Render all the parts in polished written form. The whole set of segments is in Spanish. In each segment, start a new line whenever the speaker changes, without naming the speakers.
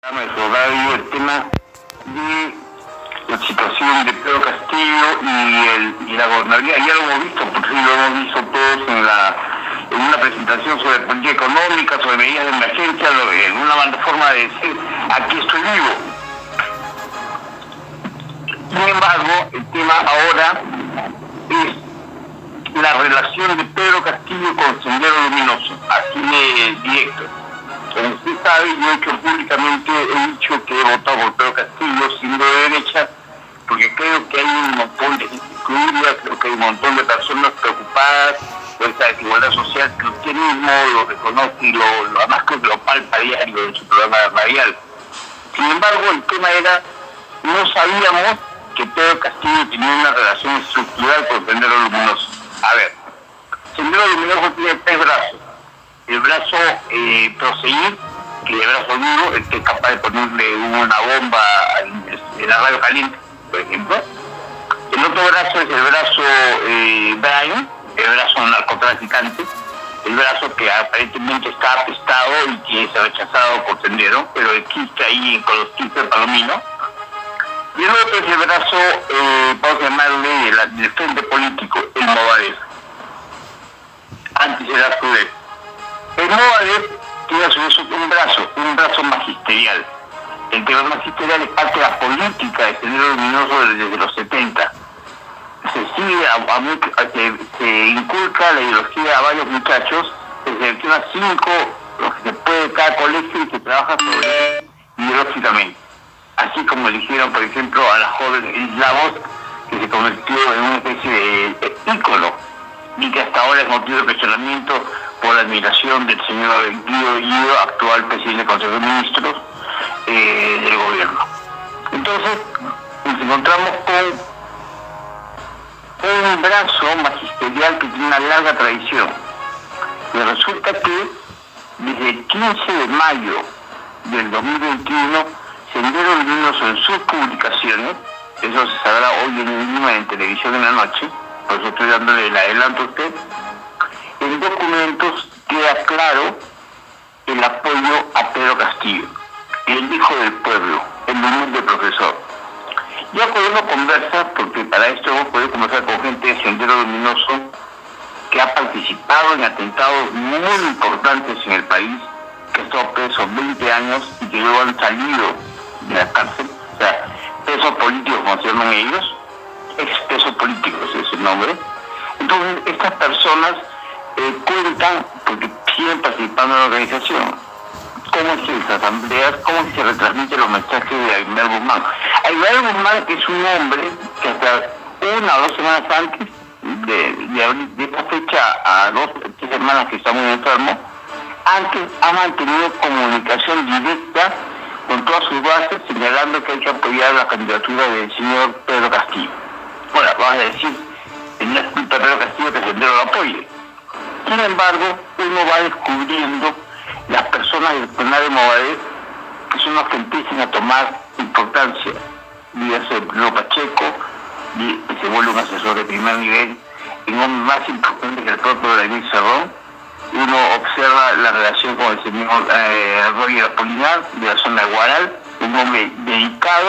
Radio el tema de la situación de Pedro Castillo y la gobernaría. Ya lo hemos visto, porque lo hemos visto todos en una presentación sobre política económica, sobre medidas de emergencia, en una forma de decir, aquí estoy vivo. Sin embargo, el tema ahora es la relación de Pedro Castillo con Sendero Luminoso, así de directo. Como usted sabe, yo públicamente he dicho que he votado por Pedro Castillo, siendo de derecha, porque creo que hay un montón de gente excluida, creo que hay un montón de personas preocupadas por esta desigualdad social, que usted mismo lo reconoce y además creo que lo palpa diario en su programa radial. Sin embargo, el tema era, no sabíamos que Pedro Castillo tenía una relación estructural con Sendero Luminoso. A ver, Sendero Luminoso tiene tres brazos. El brazo proseguir, que es el brazo duro, el que es capaz de ponerle una bomba en la radio caliente, por ejemplo. El otro brazo es el brazo Brian, el brazo narcotraficante, el brazo que aparentemente está apestado y que es rechazado por Sendero, pero existe ahí con los 15 de Palomino. Y el otro es el brazo, vamos a llamarle, del frente político, el Movadez. Antes era Sudez. El Movadez tiene a su vez un brazo magisterial. El tema magisterial es parte de la política de Sendero Luminoso desde los 70. Se inculca la ideología a varios muchachos, se selecciona 5, los que se puede de cada colegio y se trabaja sobre ideológicamente. Así como eligieron, por ejemplo, a la joven Edith Lagos, que se convirtió en una especie de ícono y que hasta ahora es motivo de cuestionamiento por la admiración del señor Guido, actual presidente del Consejo de Ministros del gobierno. Entonces, nos encontramos con un brazo magisterial que tiene una larga tradición. Y resulta que desde el 15 de mayo del 2021, Sendero Luminoso en sus publicaciones, eso se sabrá hoy en televisión en la noche, por eso estoy dándole el adelanto a usted, en documentos queda claro el apoyo a Pedro Castillo, el hijo del pueblo, el humilde profesor. Ya podemos conversar, porque para esto hemos podido conversar con gente de Sendero Luminoso que ha participado en atentados muy importantes en el país, que ha estado preso 20 años y que luego han salido de la cárcel, o sea, presos políticos como se llaman ellos, expresos políticos es el nombre. Entonces, estas personas cuentan, porque siguen participando en la organización, cómo es que las asambleas, cómo se retransmiten los mensajes de Aymar Guzmán. Aymar Guzmán es un hombre que hasta 1 o 2 semanas antes de esta fecha, a 2 o 3 semanas que está muy enfermo, antes ha mantenido comunicación directa con todas sus bases, señalando que hay que apoyar la candidatura del señor Pedro Castillo. Bueno, vamos a decir, no es culpa de Pedro Castillo que Sendero lo apoye. Sin embargo, uno va descubriendo las personas del plenario de Movadez, que son las que empiezan a tomar importancia. Dígase Bruno Pacheco, que se vuelve un asesor de primer nivel, y un hombre más importante que el propio David Cerrón. Uno observa la relación con el señor Roger Apolinar, de la zona de Guaral, un hombre dedicado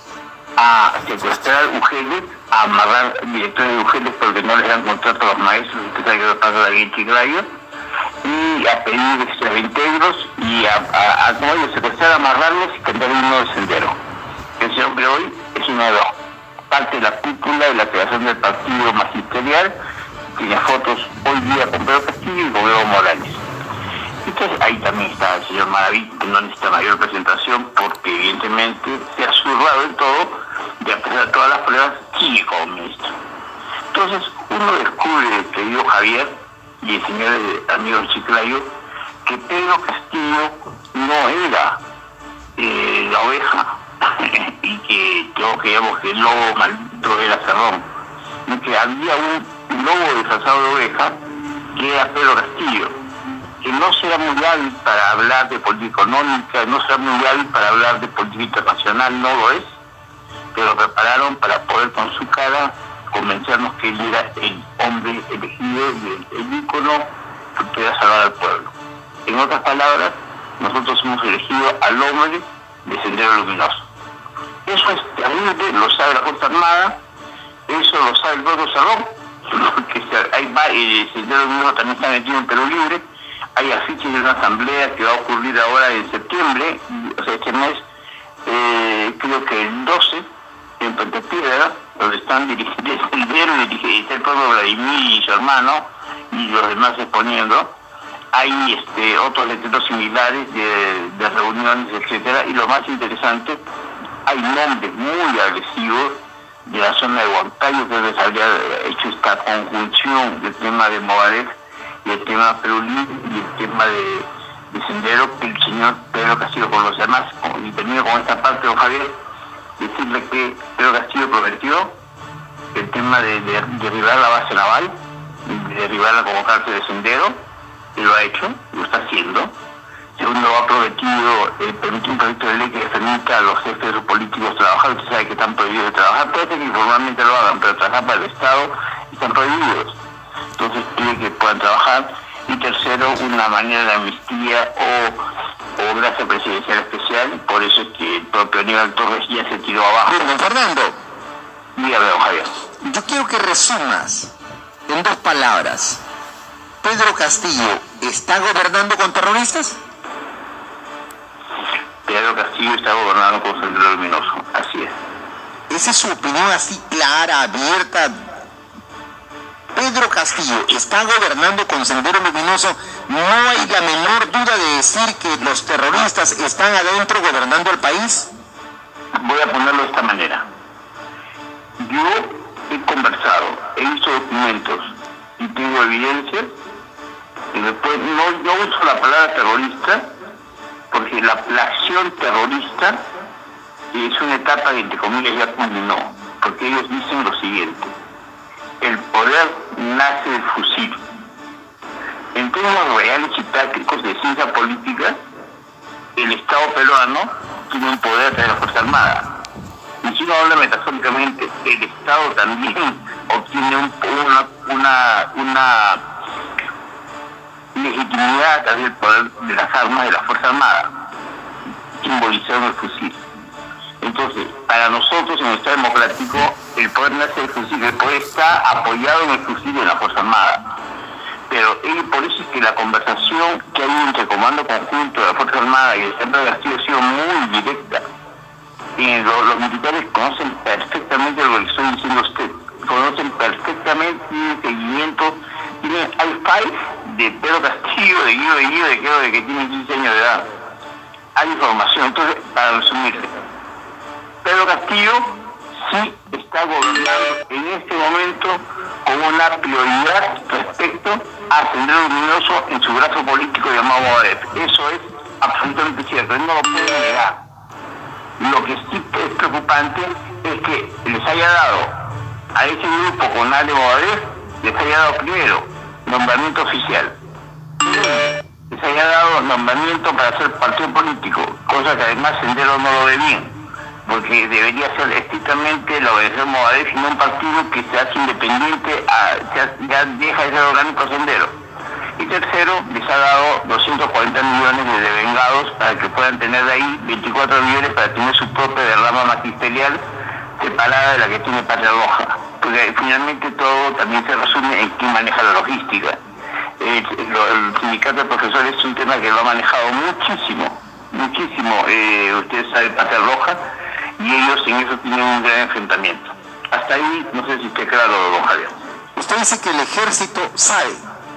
a secuestrar mujeres, a amarrar directores de mujeres porque no les dan contrato a los maestros, que sabe que lo pasa David Chiclayo, y a pedir reintegros y a secuestrar, amarrarlos y cambiar uno de Sendero. Ese hombre hoy es uno de los parte de la cúpula de la creación del partido magisterial, tiene fotos hoy día con Pedro Castillo y con Evo Morales. Entonces ahí también está el señor Maraví, que no necesita mayor presentación porque evidentemente se ha zurrado en todo, y a pesar de todas las pruebas sigue como ministro. Entonces uno descubre, querido Javier y el señor amigo Chiclayo, que Pedro Castillo no era la oveja y que todos creíamos que el lobo maldito era Cerrón, y que había un lobo disfrazado de oveja que era Pedro Castillo, que no será muy hábil para hablar de política económica, no será muy hábil para hablar de política internacional, no lo es, pero lo prepararon para poder con su cara convencernos que él era el hombre elegido, el ícono que pudiera salvar al pueblo. En otras palabras, nosotros hemos elegido al hombre de Sendero Luminoso. Eso es terrible, lo sabe la Fuerza Armada, eso lo sabe el propio Cerrón, porque el Sendero Luminoso también está metido en Perú Libre. Hay afiches de una asamblea que va a ocurrir ahora en septiembre, o sea, este mes, creo que el 12, en Puente Piedra, donde están dirigiendo el Sendero y está el propio Vladimir y su hermano, y los demás exponiendo. Hay otros letreros similares de reuniones, etcétera, y lo más interesante, hay nombres muy agresivos de la zona de Huancayo, que les habría hecho esta conjunción del tema de Movadef y el tema de Perú Libre y el tema de Sendero, que el señor Pedro Castillo con los demás, y termino con esta parte, don Javier, decirle que Pedro Castillo prometió el tema de derribar la base naval, de derribarla como cárcel de Sendero, y lo ha hecho, lo está haciendo. Segundo, ha prometido permitir un proyecto de ley que permita a los jefes políticos trabajar. Usted sabe que están prohibidos de trabajar, puede ser que informalmente lo hagan, pero trabajar para el Estado están prohibidos. Entonces pide que puedan trabajar. Y tercero, una manera de amnistía o gracia presidencial especial, por eso es que el propio Aníbal Torres ya se tiró abajo.
Bien, don Fernando.
Dígame, don Javier.
Yo quiero que resumas en 2 palabras. ¿Pedro Castillo está gobernando con terroristas?
Pedro Castillo está gobernando con Sendero Luminoso, así es.
¿Esa es su opinión así clara, abierta? ¿Pedro Castillo está gobernando con Sendero Luminoso? ¿No hay la menor duda de decir que los terroristas están adentro gobernando el país?
Voy a ponerlo de esta manera. Yo he conversado, he visto documentos y tengo evidencia. Y después no uso la palabra terrorista, porque la acción terrorista es una etapa que entre comillas ya culminó, porque ellos dicen lo siguiente: el poder nace del fusil. En términos reales y prácticos de ciencia política, el Estado peruano tiene un poder de la Fuerza Armada. Y si uno habla metafóricamente, el Estado también obtiene una legitimidad a través del poder de las armas de la Fuerza Armada, simbolizado en el fusil. Entonces, para nosotros en el Estado democrático, el poder nace del fusil, el poder está apoyado en el fusil de la Fuerza Armada. Pero por eso es que la conversación que hay entre el Comando Conjunto de la Fuerza Armada y el Centro de Castillo ha sido muy directa. Los militares conocen perfectamente lo que estoy diciendo a usted, conocen perfectamente, tienen seguimiento, tienen i5 de Pedro Castillo, de Guido, de que tiene 15 años de edad. Hay información. Entonces, para resumirle, Pedro Castillo sí está gobernando en este momento con una prioridad respecto a Sendero Luminoso en su brazo político llamado Movadef. Eso es absolutamente cierto, él no lo puede negar. Lo que sí es preocupante es que les haya dado a ese grupo con Ale Movadef, les haya dado primero nombramiento oficial, les haya dado nombramiento para ser partido político, cosa que además Sendero no lo ve bien, porque debería ser estrictamente la organización Movadef y no un partido que se hace independiente, ya deja de ser orgánico Sendero. Y tercero, les ha dado 240 millones de devengados para que puedan tener de ahí 24 millones para tener su propia derrama magisterial separada de la que tiene Patria Roja. Porque finalmente todo también se resume en quién maneja la logística. El sindicato de profesores es un tema que lo ha manejado muchísimo. Ustedes saben, Patria Roja, y ellos en eso tienen un gran enfrentamiento. Hasta ahí, no sé si esté claro, don Javier.
Usted dice que el ejército sabe.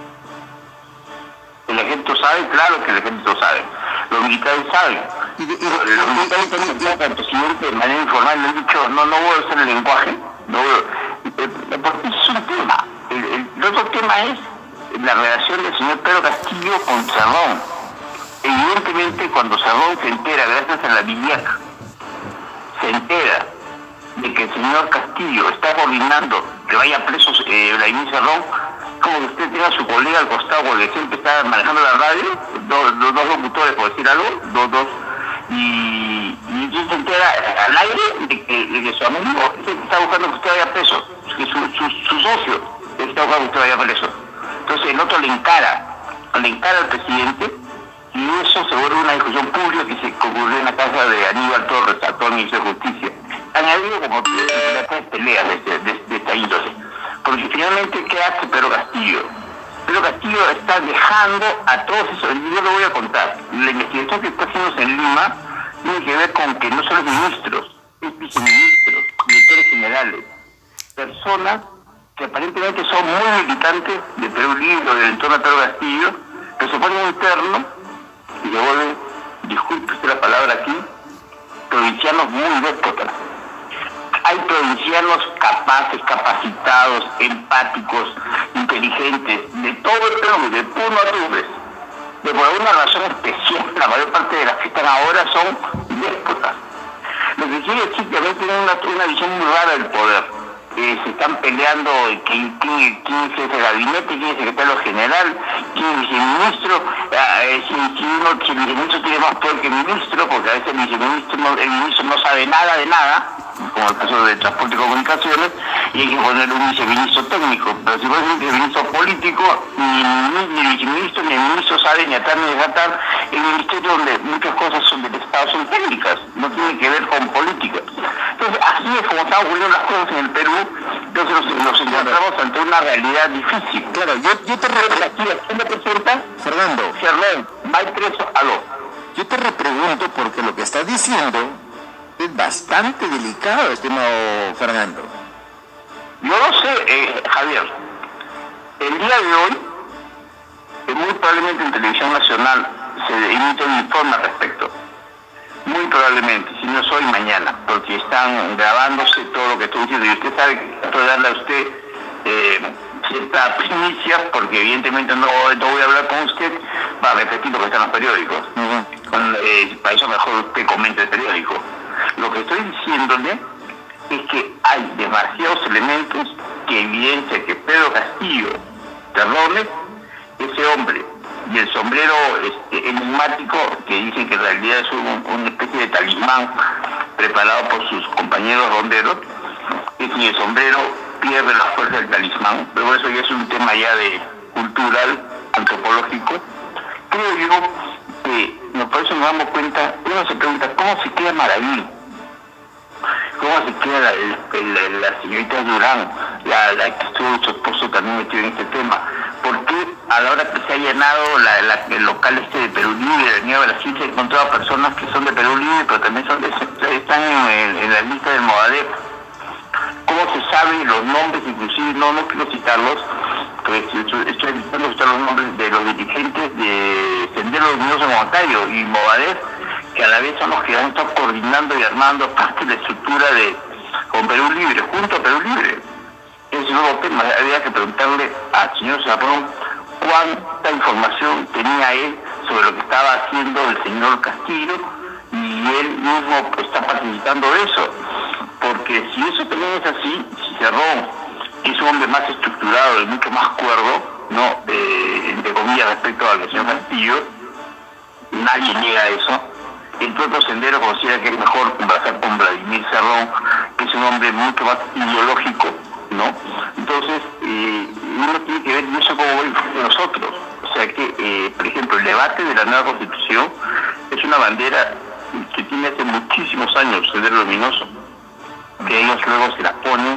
El ejército sabe, claro que el ejército sabe. Los militares saben. Los militares han contactado al presidente de manera informal, le han dicho, no voy a usar el lenguaje, porque es un tema. El otro tema es la relación del señor Pedro Castillo con Cerrón. Evidentemente, cuando Cerrón se entera, gracias a la DIVIAC, se entera de que el señor Castillo está coordinando que vaya preso Vladimir Cerrón, como que usted tenga a su colega al costado, porque siempre está manejando la radio, dos locutores, por decir algo, y entonces se entera al aire de que su amigo está buscando que usted vaya preso, que su socio está buscando que usted vaya preso. Entonces el otro le encara al presidente, y eso se vuelve una discusión pública que se ocurrió en la casa de Aníbal actual ministro de Justicia. Han habido como tres peleas de esta índole. Porque finalmente, ¿qué hace Pedro Castillo? Pedro Castillo está dejando a todos esos, yo lo voy a contar. La investigación que está haciendo en Lima tiene que ver con que no son los ministros, es viceministros, directores generales, personas que aparentemente son muy militantes de Perú Libre o del entorno de Pedro Castillo, que se ponen internos y se vuelven, disculpe usted la palabra aquí, provincianos muy déspotas. Hay provincianos capaces, capacitados, empáticos, inteligentes, de todo el Perú, de Puno a Tumbes. De por alguna razón especial, la mayor parte de las que están ahora son déspotas. Lo que quiere decir que a veces tienen una visión muy rara del poder. Se están peleando quién es el gabinete, quién es el secretario general, quién es el viceministro, si el viceministro tiene más poder que el ministro, porque a veces el ministro no sabe nada de nada, como el caso de Transporte y Comunicaciones, y hay que ponerle un viceministro técnico. Pero si fuese un viceministro político, ni el viceministro ni el ministro sabe ni atar ni desatar. El ministerio, donde muchas cosas son del Estado, son técnicas, no tienen que ver con política. Entonces, así es como están ocurriendo las cosas en el Perú. Entonces nos encontramos ante una realidad difícil.
Claro, yo te
¿Quién me presenta?
Fernando.
Fernando, va preso, aló.
Yo te repregunto porque lo que estás diciendo es bastante delicado, estimado Fernando.
Yo no sé, Javier. El día de hoy, muy probablemente en Televisión Nacional se emite un informe al respecto. Muy probablemente, si no es hoy, mañana, porque están grabándose todo lo que estoy diciendo. Y usted sabe que trato de darle a usted cierta primicia, porque evidentemente no voy a hablar con usted, va a repetir lo que está en los periódicos. Para eso mejor usted comente el periódico. Lo que estoy diciéndole es que hay demasiados elementos que evidencian que Pedro Castillo Terrones, ese hombre, y el sombrero enigmático, que dicen que en realidad es una especie de talismán preparado por sus compañeros ronderos, que sin el sombrero pierde la fuerza del talismán, pero eso ya es un tema ya de cultural, antropológico. Creo yo que por eso nos damos cuenta, uno se pregunta, ¿cómo se queda Maraví? ¿Cómo se queda la señorita Durán, la que estuvo su esposo también metido en este tema? ¿Por qué a la hora que se ha llenado el local de Perú Libre, de Nueva Brasil, se ha encontrado personas que son de Perú Libre, pero también están en la lista del Movadef? ¿Cómo se sabe los nombres? Inclusive, no quiero citarlos, pero estoy evitando citar los nombres de los dirigentes de Sendero Luminoso Montaño y Movadef, que a la vez son los que han estado coordinando y armando parte de la estructura con Perú Libre, junto a Perú Libre. Es un nuevo tema. Había que preguntarle al señor Cerrón cuánta información tenía él sobre lo que estaba haciendo el señor Castillo, y él mismo está participando de eso. Porque si eso también es así, si Cerrón es un hombre más estructurado y mucho más cuerdo, ¿no? Entre comillas, respecto al señor Castillo, nadie niega eso. El propio Sendero considera que es mejor conversar con Vladimir Cerrón, que es un hombre mucho más ideológico, ¿no? Entonces, uno tiene que ver eso como voy nosotros. O sea que, por ejemplo, el debate de la nueva Constitución es una bandera que tiene hace muchísimos años Sendero Luminoso, que ellos luego se la ponen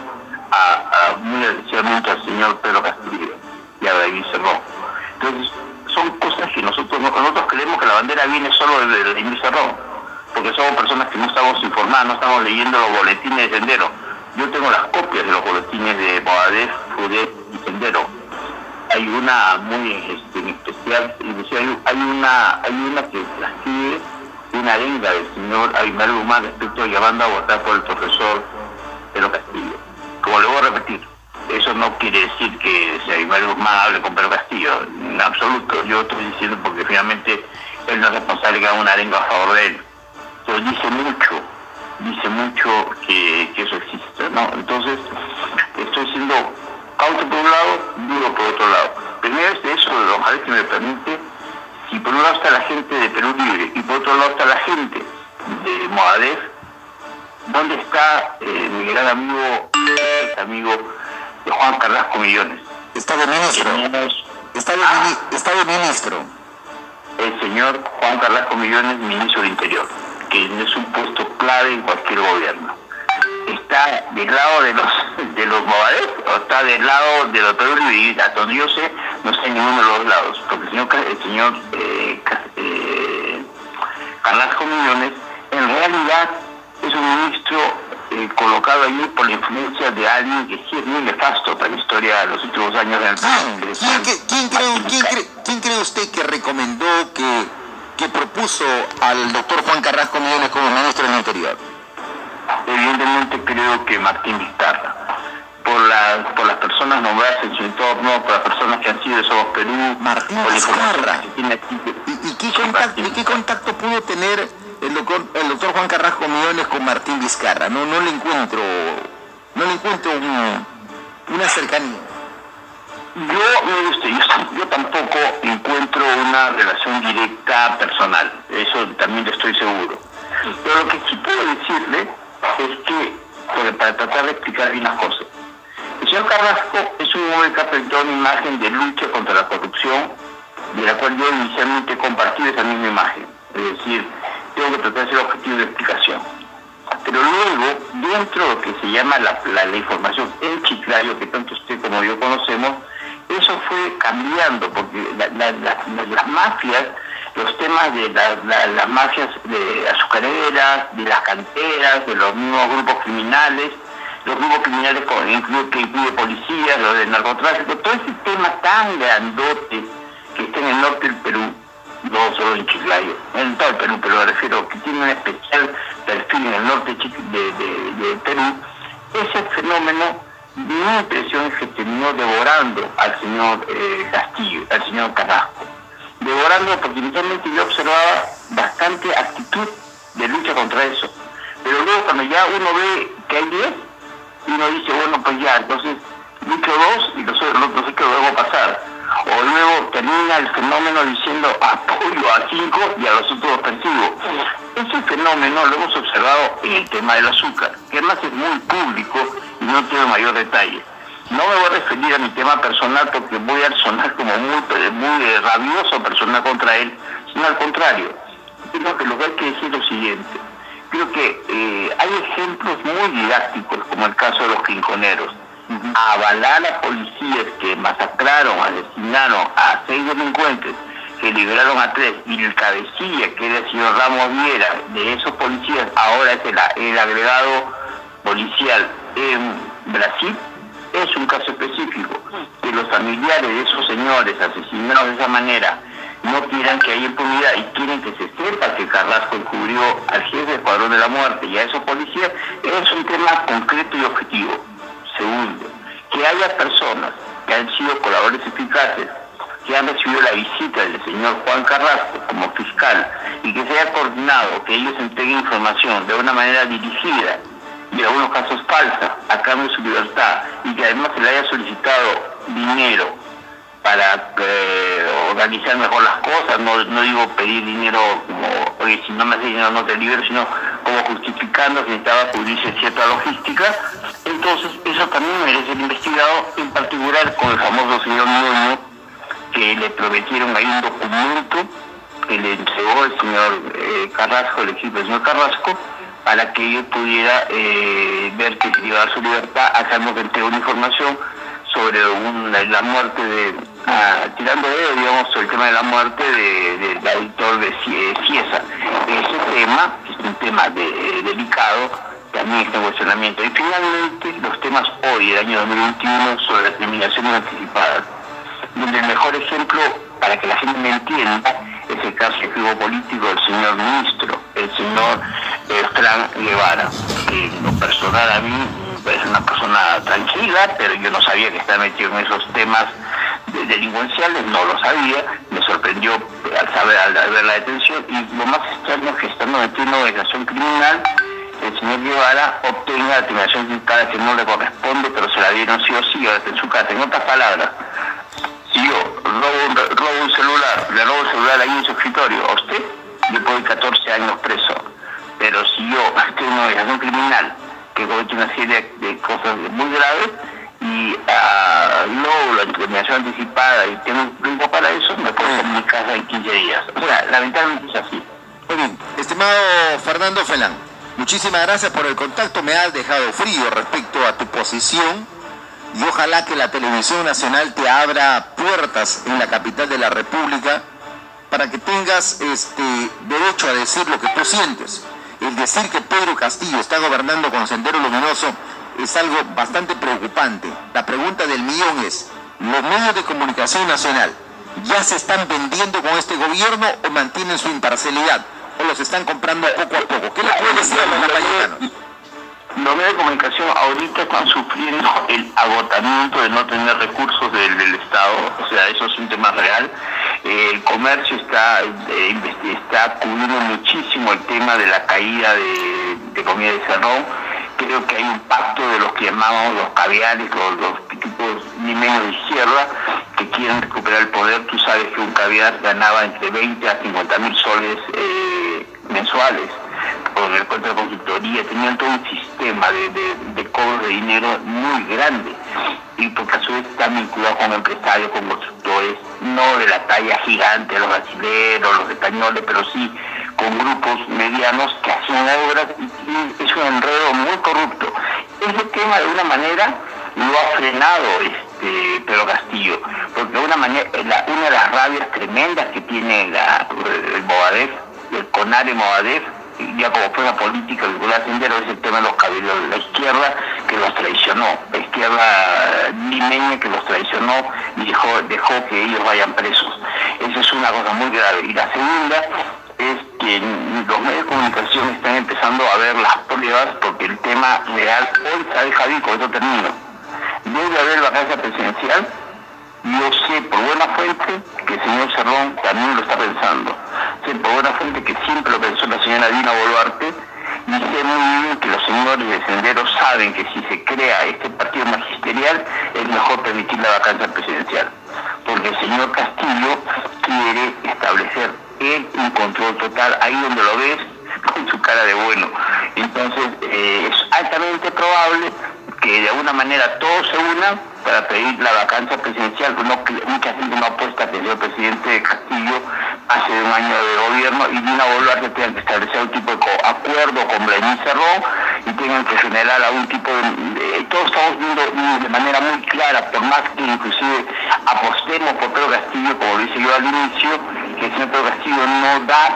muy especialmente al señor Pedro Castillo y a David Cerrón. Entonces, son cosas que nosotros creemos que la bandera viene solo de David Cerrón, porque somos personas que no estamos informadas, no estamos leyendo los boletines de Sendero. Yo tengo las copias de los boletines de Movadef, FUDEP y Sendero. Hay una muy especial, hay una que la sigue, una arenga del señor Aymar Guzmán respecto a llamando a votar por el profesor Pedro Castillo. Como le voy a repetir, eso no quiere decir que si Aymar Guzmán hable con Pedro Castillo, en absoluto. Yo estoy diciendo porque finalmente él no es responsable que haga una arenga a favor de él. Pero dice mucho que eso existe, ¿no? Entonces, estoy siendo cauto por un lado, duro por otro lado. Primero es de eso, ojalá que me permite, si por un lado está la gente de Perú Libre y por otro lado está la gente de Movadef, ¿dónde está mi gran amigo de Juan Carrasco Millones?
Está de ministro. Está de ministro.
El señor Juan Carrasco Millones, ministro del Interior, que es un puesto clave en cualquier gobierno. ¿Está del lado de los Movadez o está del lado de los Perú y hasta donde yo sé, no está en ninguno de los lados? Porque el señor Carrasco Millones en realidad es un ministro colocado allí por la influencia de alguien que sí es muy nefasto para la historia de los últimos años del
¿Quién cree usted que recomendó, que propuso al doctor Juan Carrasco Millones como ministro del Interior?
Evidentemente creo que Martín Vizcarra, por las personas nombradas en su entorno, por las personas que han sido de Somos Perú.
Martín Vizcarra. ¿Y qué contacto pudo tener el doctor Juan Carrasco Millones con Martín Vizcarra? No le encuentro una cercanía.
Yo tampoco encuentro una relación directa personal, eso también lo estoy seguro. Pero lo que sí puedo decirle es que, para tratar de explicar bien las cosas, el señor Carrasco es un hombre que ha presentado una imagen de lucha contra la corrupción, de la cual yo inicialmente compartí esa misma imagen. Es decir, tengo que tratar de ser objetivo de explicación. Pero luego, dentro de lo que se llama la información en Chiclayo, que tanto usted como yo conocemos, eso fue cambiando, porque las mafias, los temas de las mafias de azucareras, de las canteras, de los mismos grupos criminales que incluye policías, lo del narcotráfico, todo ese tema tan grandote que está en el norte del Perú, no solo en Chiclayo, en todo el Perú, pero me refiero que tiene un especial perfil en el norte de Perú, ese fenómeno, mi impresión es que terminó devorando al señor Castillo, al señor Carrasco. Devorando, porque inicialmente yo observaba bastante actitud de lucha contra eso. Pero luego cuando ya uno ve que hay 10, uno dice, bueno, pues ya, entonces lucho 2 y los otros sí que lo debo pasar. O luego termina el fenómeno diciendo apoyo a 5 y a los otros persigo. Ese fenómeno lo hemos observado en el tema del azúcar, que además es muy público y no tiene mayor detalle. No me voy a referir a mi tema personal porque voy a sonar como muy rabioso personal contra él, sino al contrario. Creo que lo que hay que decir es lo siguiente. Creo que hay ejemplos muy didácticos, como el caso de los quinconeros. Avalar a policías que masacraron, asesinaron a 6 delincuentes, que liberaron a 3, y el cabecilla, que era el señor Ramos Viera, de esos policías, ahora es el agregado policial en Brasil, es un caso específico. Que los familiares de esos señores asesinados de esa manera no quieran que haya impunidad y quieren que se sepa que Carrasco encubrió al jefe del Escuadrón de la Muerte y a esos policías, es un tema concreto y objetivo. Segundo, que haya personas que han sido colaboradores eficaces, que han recibido la visita del señor Juan Carrasco como fiscal y que se haya coordinado que ellos entreguen información de una manera dirigida y en algunos casos falsa a cambio de su libertad, y que además se le haya solicitado dinero para organizar mejor las cosas. No digo pedir dinero como, oye, si no me haces dinero no te libero, sino como justificando que necesitaba cubrirse cierta logística. Entonces eso también merece ser investigado, en particular con el famoso señor Nuño, que le prometieron ahí un documento que le entregó el señor Carrasco, el equipo del señor Carrasco, para que ellos pudiera ver que se iba a dar su libertad, a cambio que entregó una información sobre la muerte tirando digamos, sobre el tema de la muerte del auditor de Ciesa. Ese tema, que es un tema delicado, también está en cuestionamiento. Y finalmente, los temas hoy, el año 2021, sobre las terminaciones anticipadas, donde el mejor ejemplo, para que la gente me entienda, es el caso político del señor ministro, el señor Frank Guevara, que en lo personal a mí es una persona tranquila, pero yo no sabía que estaba metido en esos temas delincuenciales, no lo sabía, me sorprendió al ver la detención, y lo más extraño es que estando metido en una organización criminal, el señor Guevara obtenga la determinación anticipada que no le corresponde, pero se la dieron sí o sí, ahora está en su casa. En otras palabras, si yo robo un celular, le robo el celular ahí en su escritorio, a usted le puedo ir 14 años preso. Pero si yo estoy en una organización criminal que comete una serie de cosas muy graves y luego la determinación anticipada y tengo un tiempo para eso, me puedo ir a mi casa en 15 días. O sea, lamentablemente es así.
Muy bien, estimado Fernando Felán, Muchísimas gracias por el contacto, me has dejado frío respecto a tu posición y ojalá que la televisión nacional te abra puertas en la capital de la República para que tengas derecho a decir lo que tú sientes. El decir que Pedro Castillo está gobernando con Sendero Luminoso es algo bastante preocupante. La pregunta del millón es, ¿los medios de comunicación nacional ya se están vendiendo con este gobierno o mantienen su imparcialidad? ¿O los están comprando poco a poco? ¿Qué le puede decir a los napolitanos?
Los medios de comunicación ahorita están sufriendo el agotamiento de no tener recursos del Estado, o sea, eso es un tema real. El comercio está cubriendo muchísimo el tema de la caída de comida de cerrón. Creo que hay un pacto de los que llamamos los caviares, los tipos limeños de izquierda, que quieren recuperar el poder. Tú sabes que un caviar ganaba entre 20 a 50.000 soles mensuales por el cuento de consultoría. Tenían todo un sistema de cobro de dinero muy grande, y porque a su vez están vinculados con empresarios, con constructores, no de la talla gigante, los brasileños, los españoles, pero sí con grupos medianos que hacían obras, y es un enredo muy corrupto. Ese tema de una manera lo ha frenado Pedro Castillo, porque de una manera, una de las rabias tremendas que tiene el Movadef, el CONARE Movadef, ya como fue una política vinculada a Sendero, es el tema de los cabildos de la izquierda que los traicionó, la izquierda limeña que los traicionó y dejó que ellos vayan presos. Esa es una cosa muy grave. Y la segunda es que los medios de comunicación están empezando a ver las pruebas, porque el tema real, hoy sabe Javi, con eso termino, debe haber vacancia presidencial. Yo sé por buena fuente que el señor Cerrón también lo está pensando. Sé por buena fuente que siempre lo pensó la señora Dina Boluarte, y sé muy bien que los señores de Sendero saben que si se crea este partido magisterial es mejor permitir la vacancia presidencial, porque el señor Castillo quiere establecer él un control total ahí donde lo ves, con su cara de bueno. Entonces es altamente probable que de alguna manera todos se unan para pedir la vacancia presidencial. Mucha gente no apuesta que el señor presidente Castillo hace un año de gobierno y Dina Boluarte tenga que establecer un tipo de acuerdo con Brenín Cerrón y tengan que generar algún tipo de... Todos estamos viendo de manera muy clara, por más que inclusive apostemos por Pedro Castillo, como lo hice yo al inicio, que el señor Pedro Castillo no da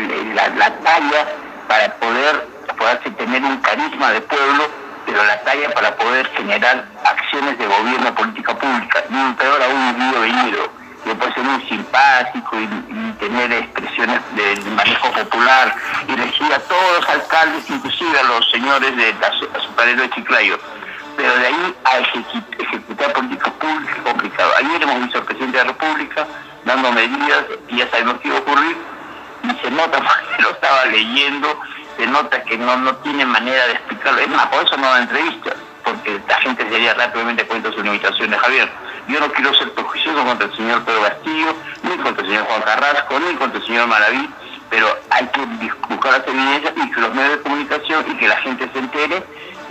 la talla para poderse tener un carisma de pueblo, pero la talla para poder generar acciones de gobierno, política pública, y peor aún un Guido Bellido, que puede ser muy simpático y tener expresiones del manejo popular, y elegir a todos los alcaldes, inclusive a los señores de la Superhéroe de Chiclayo, pero de ahí a ejecutar políticas públicas es complicado. Ayer hemos visto al presidente de la República dando medidas, y ya sabemos qué iba a ocurrir, y se nota, porque lo estaba leyendo, se nota que no tiene manera de explicarlo. Es más, por eso no da entrevistas, porque la gente se daría rápidamente cuenta de sus limitaciones. Javier, yo no quiero ser prejuicioso contra el señor Pedro Castillo, ni contra el señor Juan Carrasco, ni contra el señor Maraví, pero hay que buscar las evidencias y que los medios de comunicación y que la gente se entere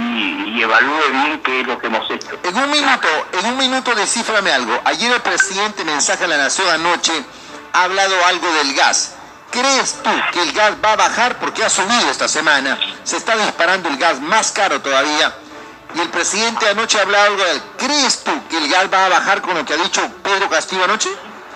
y evalúe bien qué es lo que hemos hecho.
En un minuto descíframe algo. Ayer el presidente, mensaje a la Nación anoche, ha hablado algo del gas. ¿Crees tú que el gas va a bajar? Porque ha subido esta semana, se está disparando el gas más caro todavía. Y el presidente anoche ha hablado algo de él. ¿Crees tú que el gas va a bajar con lo que ha dicho Pedro Castillo anoche?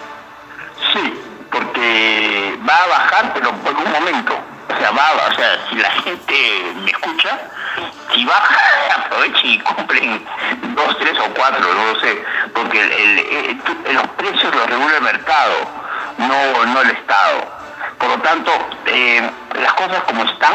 Sí, porque va a bajar, pero por un momento. O sea, si la gente me escucha, si baja, aproveche y cumplen 2, 3 o 4, no lo sé, porque los precios los regula el mercado, no el Estado. Por lo tanto, las cosas como están,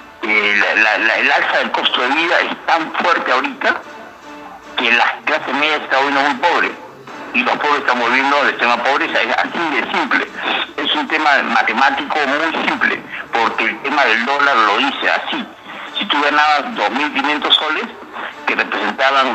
el alza del costo de vida es tan fuerte ahorita que la clase media se está volviendo muy pobre y los pobres están volviendo al extrema pobreza. Es así de simple. Es un tema matemático muy simple, porque el tema del dólar lo dice así. Si tú ganabas 2.500 soles, que representaban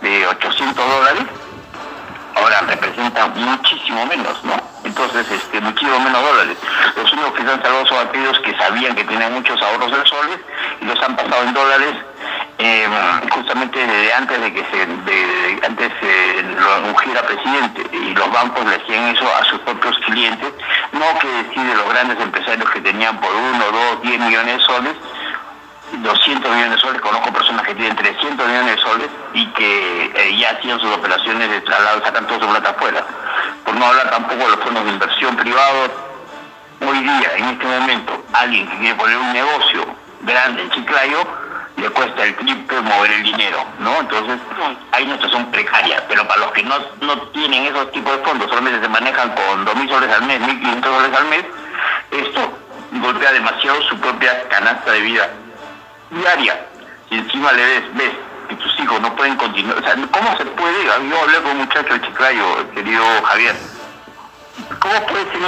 $800, ahora representan muchísimo menos, ¿no? Entonces, muchísimo menos dólares. Los únicos que se han salvado son aquellos que sabían que tenían muchos ahorros en soles y los han pasado en dólares, justamente desde antes de que lo ungiera presidente, y los bancos le hacían eso a sus propios clientes, no que decir de los grandes empresarios que tenían por 1, 2, 10 millones de soles, millones de soles, conozco personas que tienen 300 millones de soles y que ya hacían sus operaciones de traslado, sacan toda su plata afuera. Por no hablar tampoco de los fondos de inversión privados. Hoy día, en este momento, alguien que quiere poner un negocio grande en Chiclayo, le cuesta el triple mover el dinero, ¿no? Entonces, hay una situación precaria, pero para los que no tienen esos tipos de fondos, solamente se manejan con 2.000 soles al mes, 1.500 soles al mes, esto golpea demasiado su propia canasta de vida diaria. Si encima ves que tus hijos no pueden continuar, o sea, ¿cómo se puede? Yo hablé con un muchacho de Chiclayo, querido Javier, ¿cómo puede ser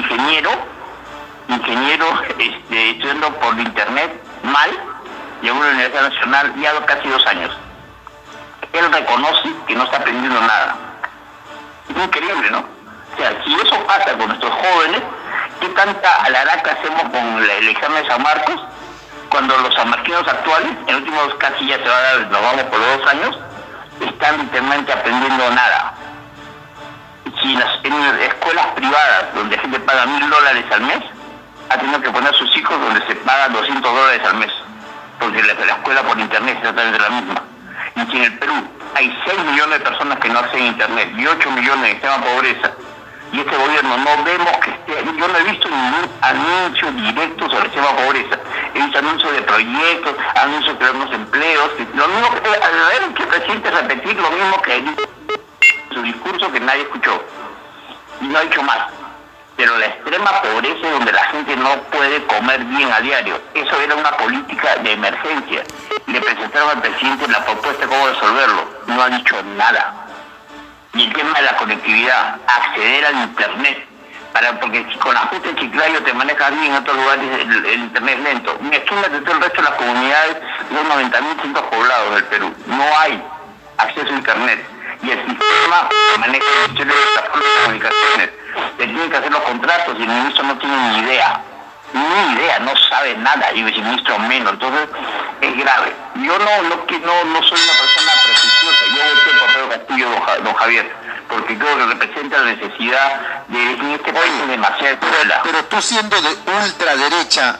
ingeniero estudiando por internet mal, llegó a una Universidad Nacional ya casi 2 años? Él reconoce que no está aprendiendo nada. Es increíble, ¿no? O sea, si eso pasa con nuestros jóvenes, ¿qué tanta alaraca hacemos con el examen de San Marcos? Cuando los sanmarquinos actuales, en los últimos casi ya se va a dar, nos vamos por 2 años, están literalmente aprendiendo nada. Si en escuelas privadas, donde la gente paga $1.000 al mes, ha tenido que poner a sus hijos donde se pagan $200 al mes, porque la escuela por internet es exactamente la misma. Y si en el Perú hay 6 millones de personas que no hacen internet y 8 millones en extrema pobreza, y este gobierno no vemos que esté, yo no he visto ningún anuncio directo sobre extrema pobreza, he visto anuncios de proyectos, anuncios de unos empleos, lo mismo que el presidente repetir lo mismo que en su discurso que nadie escuchó, y no ha dicho más. Pero la extrema pobreza es donde la gente no puede comer bien a diario. Eso era una política de emergencia. Le presentaron al presidente la propuesta de cómo resolverlo. No ha dicho nada. Y el tema de la conectividad, acceder al internet, porque si con la justa en Chiclayo te manejas bien, en otros lugares el internet es lento. Imagínate todo el resto de las comunidades, los 90.000 centros poblados del Perú. No hay acceso a internet. Y el sistema maneja el Ministerio de Transportes y Comunicaciones. Le tienen que hacer los contratos y el ministro no tiene ni idea, no sabe nada, y el ministro menos. Entonces es grave. Yo no soy una persona prejuiciosa, yo voté por Pedro Castillo, don Javier, porque creo que representa la necesidad de en este país es demasiada escuela.
Pero tú, siendo de ultraderecha,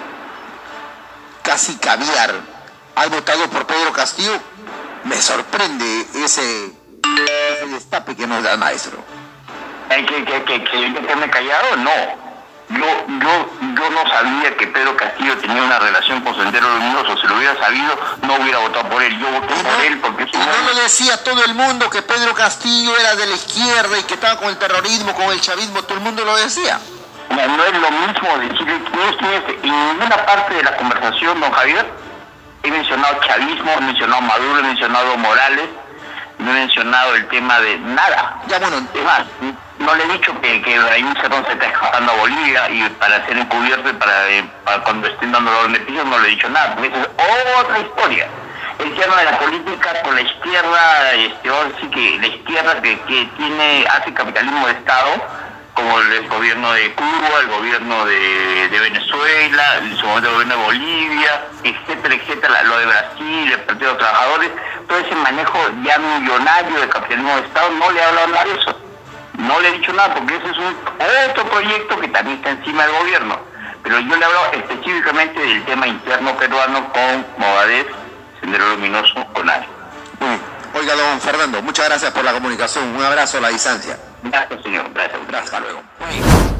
casi caviar, ¿has votado por Pedro Castillo? Me sorprende ese destape que nos da el maestro.
¿Que yo me he callado? No. Yo no sabía que Pedro Castillo tenía una relación con Sendero Luminoso. Si lo hubiera sabido, no hubiera votado por él. Yo voté por él porque...
No lo decía todo el mundo que Pedro Castillo era de la izquierda y que estaba con el terrorismo, con el chavismo. Todo el mundo lo decía.
No es lo mismo decir... En ninguna parte de la conversación, don Javier, he mencionado chavismo, he mencionado Maduro, he mencionado Morales, no he mencionado el tema de nada.
Ya, bueno,
es más, no le he dicho que Raúl Cerrón se está escapando a Bolivia y para ser encubierto y para cuando estén dando la orden de piso no le he dicho nada, porque esa es otra historia. El tema de la política con la izquierda, ahora sí que la izquierda que hace capitalismo de Estado, como el gobierno de Cuba, el gobierno de Venezuela, el gobierno de Bolivia, etcétera, lo de Brasil, el Partido de los Trabajadores, todo ese manejo ya millonario de capitalismo de Estado, no le he hablado nada de eso. No le he dicho nada porque ese es otro proyecto que también está encima del gobierno. Pero yo le he hablado específicamente del tema interno peruano con Movadez, Sendero Luminoso, con ARE.
Oiga, don Fernando, muchas gracias por la comunicación. Un abrazo a la distancia.
Gracias, señor. Gracias.
Hasta luego.